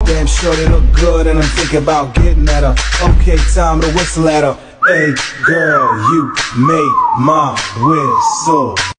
Damn sure they look good and I'm thinking about getting at her. Okay, time to whistle at her. Hey girl, you make my whistle.